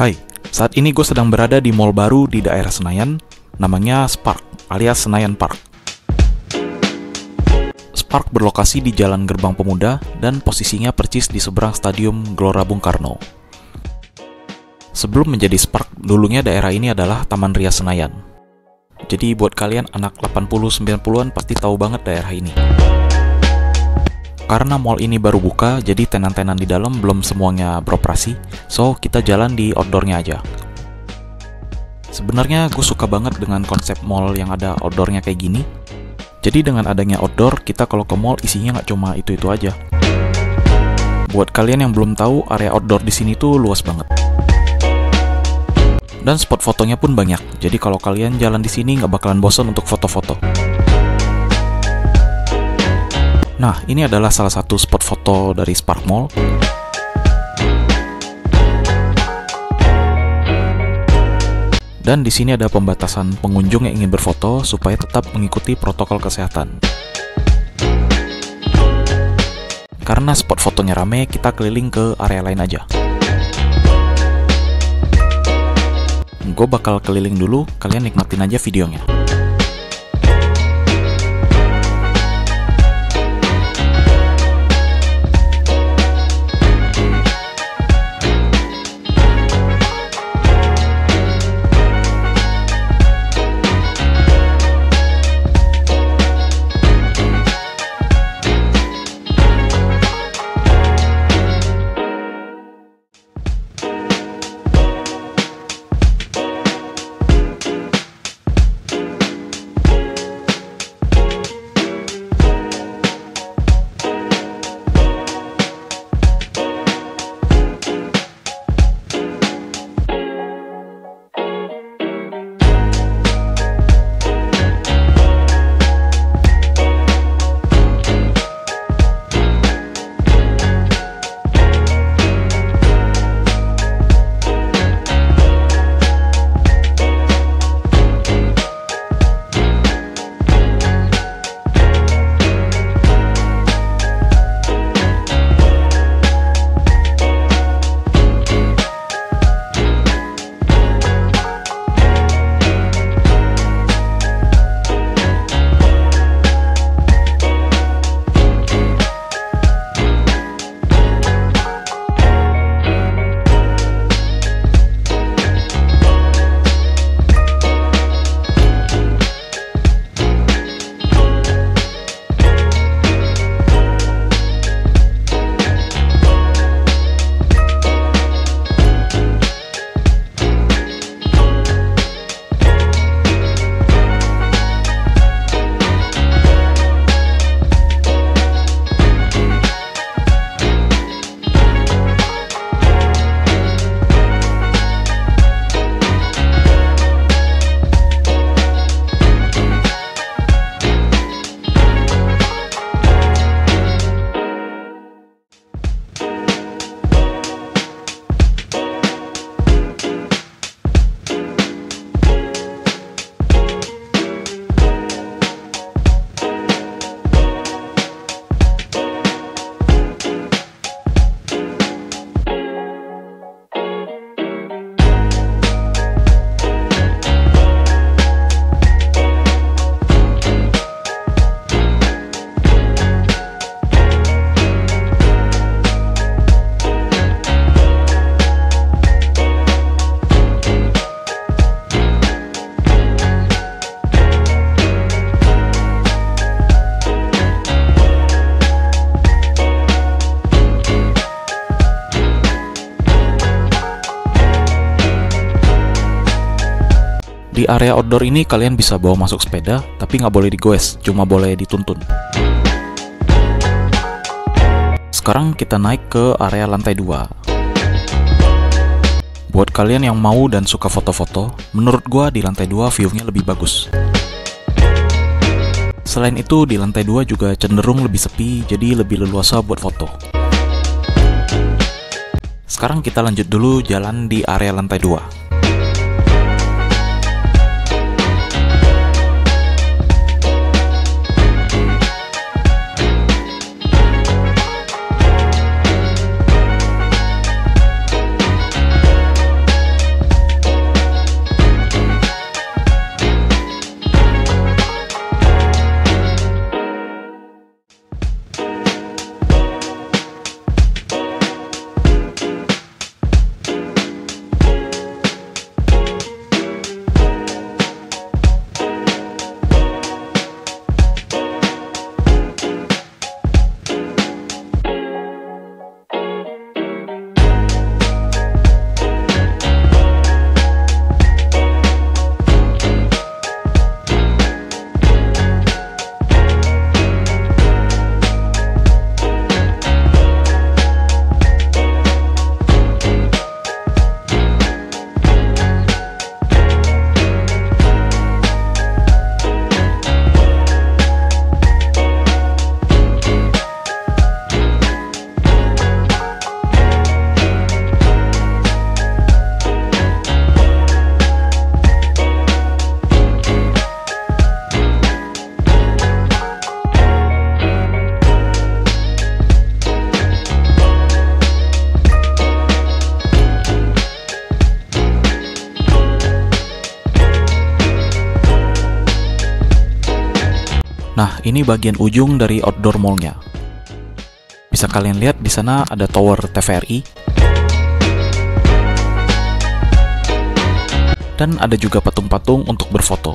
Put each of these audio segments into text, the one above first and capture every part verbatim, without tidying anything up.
Hai, saat ini gue sedang berada di mall baru di daerah Senayan, namanya Spark alias Senayan Park. Spark berlokasi di Jalan Gerbang Pemuda dan posisinya persis di seberang Stadium Gelora Bung Karno. Sebelum menjadi Spark, dulunya daerah ini adalah Taman Ria Senayan. Jadi buat kalian anak delapan puluh sembilan puluhan pasti tahu banget daerah ini. Karena mall ini baru buka, jadi tenan-tenan di dalam belum semuanya beroperasi, so kita jalan di outdoornya aja. Sebenarnya gue suka banget dengan konsep mall yang ada outdoornya kayak gini. Jadi dengan adanya outdoor, kita kalau ke mall isinya nggak cuma itu-itu aja. Buat kalian yang belum tahu, area outdoor di sini tuh luas banget. Dan spot fotonya pun banyak, jadi kalau kalian jalan di sini nggak bakalan bosan untuk foto-foto. Nah, ini adalah salah satu spot foto dari Spark Mall. Dan di sini ada pembatasan pengunjung yang ingin berfoto supaya tetap mengikuti protokol kesehatan. Karena spot fotonya rame, kita keliling ke area lain aja. Gue bakal keliling dulu, kalian nikmatin aja videonya. Di area outdoor ini kalian bisa bawa masuk sepeda, tapi nggak boleh digoes, cuma boleh dituntun. Sekarang kita naik ke area lantai dua. Buat kalian yang mau dan suka foto-foto, menurut gua di lantai dua view-nya lebih bagus. Selain itu, di lantai dua juga cenderung lebih sepi, jadi lebih leluasa buat foto. Sekarang kita lanjut dulu jalan di area lantai dua. Nah, ini bagian ujung dari outdoor mall-nya. Bisa kalian lihat di sana ada tower T V R I. Dan ada juga patung-patung untuk berfoto.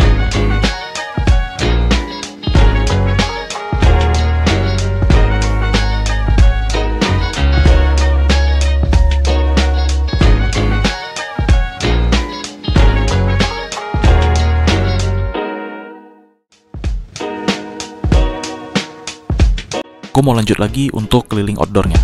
Gue mau lanjut lagi untuk keliling outdoornya.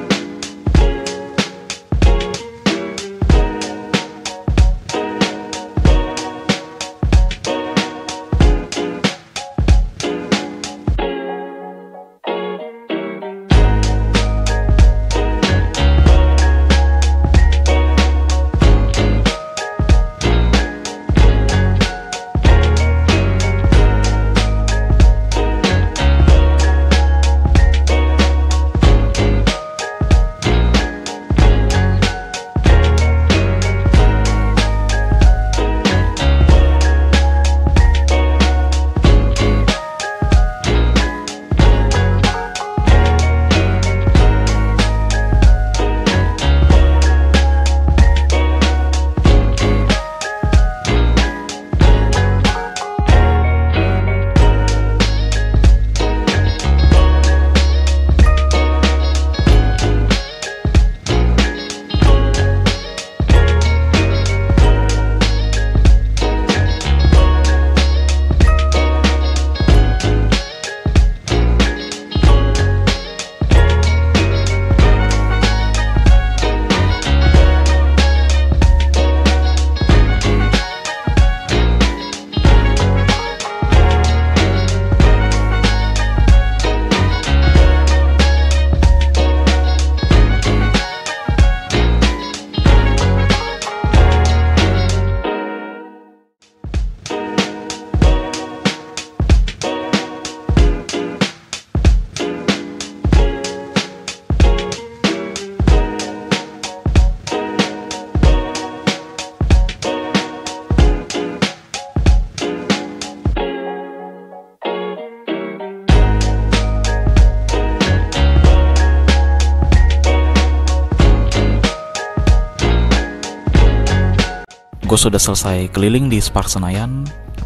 Gue sudah selesai keliling di Spark Senayan,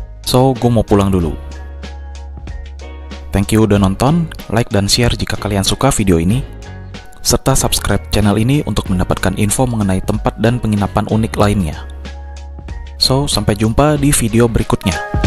so gue mau pulang dulu. Thank you udah nonton, like dan share jika kalian suka video ini, serta subscribe channel ini untuk mendapatkan info mengenai tempat dan penginapan unik lainnya. So, sampai jumpa di video berikutnya.